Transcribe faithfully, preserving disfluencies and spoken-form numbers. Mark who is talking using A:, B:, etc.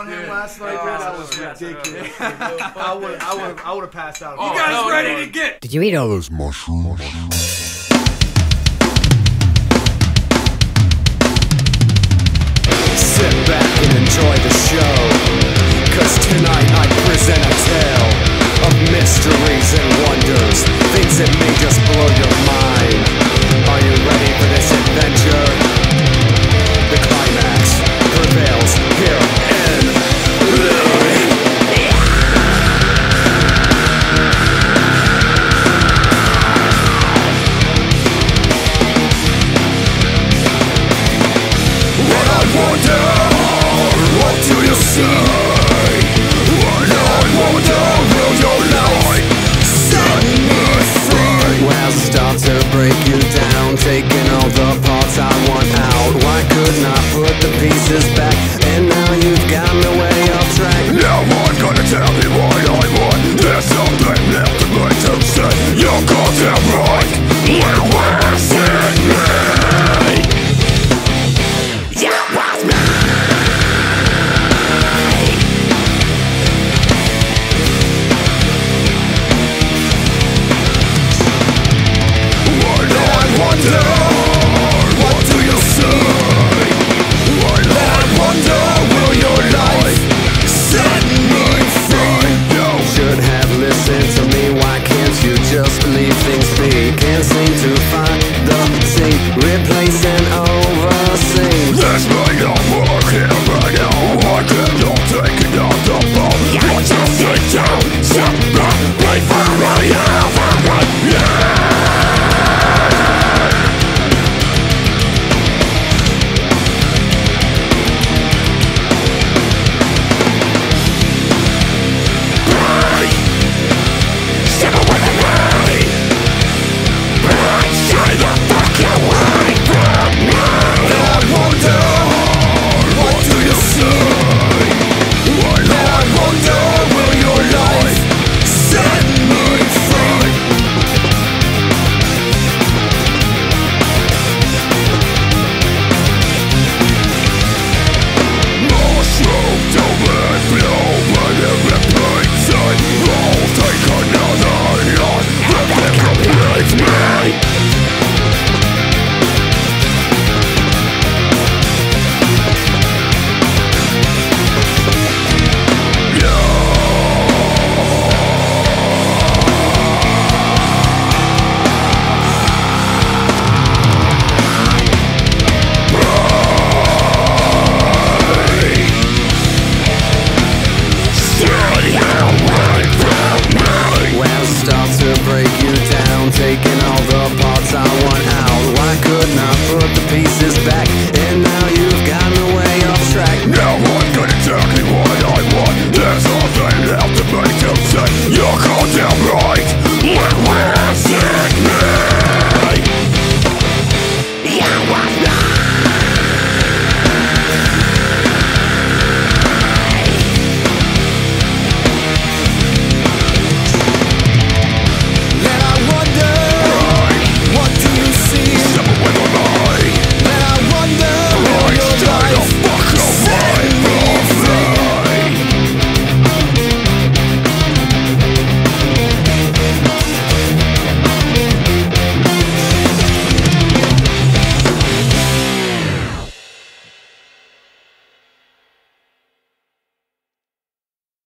A: on him
B: Yeah.
A: last night,
B: Oh,
A: dude. That was
B: that's
A: ridiculous. I would, I would, I would have passed out.
B: Oh,
A: You
B: guys
A: no,
B: ready
A: no.
B: to get?
C: Did you eat all those mushrooms?
D: Sit back and enjoy the show, 'cause tonight I present a tale of mysteries and wonders, things that may just blow your mind. Are you ready for this adventure? The climax prevails here in What I wonder, what do you see? What I wonder, will your light set me free? Well, start to break you down, taking all the parts I want out. Why couldn't I put the pieces back? And now you've got me way off track. Now I'm gonna tell you what I want. There's something left for me to say. You're goddamn right. Where was it me? Yeah, was me. What I wonder, what do you say? What I wonder, will your life set me free? You should have listened to me. Why can't you just leave things be? Can't seem to find the scene, replace and oversee. This may not work here right now. I cannot take it off the ball. What you sit down, sit back, wait for me, everyone, yeah. Taking all the parts I want out. Why couldn't I put the pieces